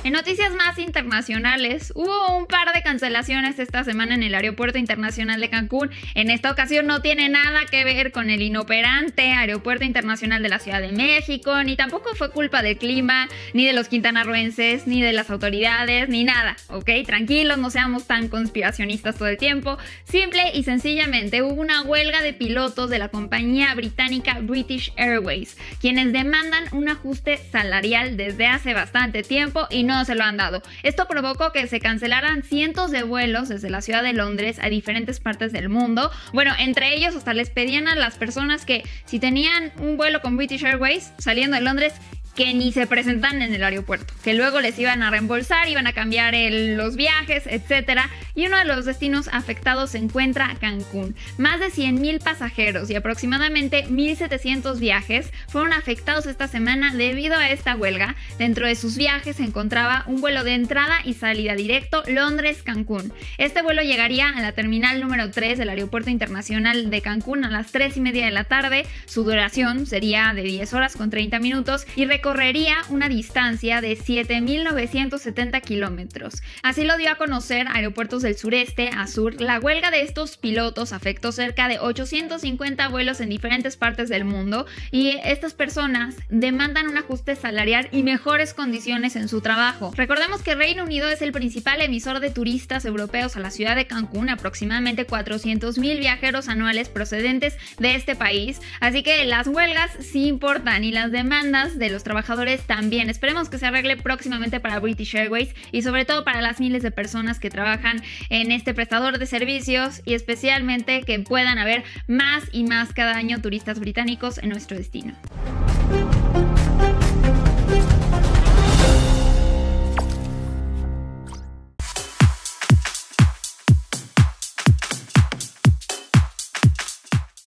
En noticias más internacionales, hubo un par de cancelaciones esta semana en el Aeropuerto Internacional de Cancún. En esta ocasión no tiene nada que ver con el inoperante Aeropuerto Internacional de la Ciudad de México, ni tampoco fue culpa del clima, ni de los quintanarroenses, ni de las autoridades, ni nada, ¿ok? Tranquilos, no seamos tan conspiracionistas todo el tiempo. Simple y sencillamente hubo una huelga de pilotos de la compañía británica British Airways, quienes demandan un ajuste salarial desde hace bastante tiempo y no se lo han dado. Esto provocó que se cancelaran cientos de vuelos desde la ciudad de Londres a diferentes partes del mundo. Bueno, entre ellos hasta les pedían a las personas que si tenían un vuelo con British Airways saliendo de Londres, que ni se presentan en el aeropuerto, que luego les iban a reembolsar, iban a cambiar los viajes, etcétera. Y uno de los destinos afectados se encuentra Cancún. Más de 100,000 pasajeros y aproximadamente 1,700 viajes fueron afectados esta semana debido a esta huelga. Dentro de sus viajes se encontraba un vuelo de entrada y salida directo Londres-Cancún. Este vuelo llegaría a la terminal número 3 del Aeropuerto Internacional de Cancún a las 3:30 de la tarde. Su duración sería de 10 horas con 30 minutos y recorrería una distancia de 7,970 kilómetros. Así lo dio a conocer Aeropuertos del Sureste, ASUR. La huelga de estos pilotos afectó cerca de 850 vuelos en diferentes partes del mundo y estas personas demandan un ajuste salarial y mejores condiciones en su trabajo. Recordemos que Reino Unido es el principal emisor de turistas europeos a la ciudad de Cancún, aproximadamente 400,000 viajeros anuales procedentes de este país, así que las huelgas sí importan y las demandas de los trabajadores también. Esperemos que se arregle próximamente para British Airways y sobre todo para las miles de personas que trabajan en este prestador de servicios y especialmente que puedan haber más y más cada año turistas británicos en nuestro destino.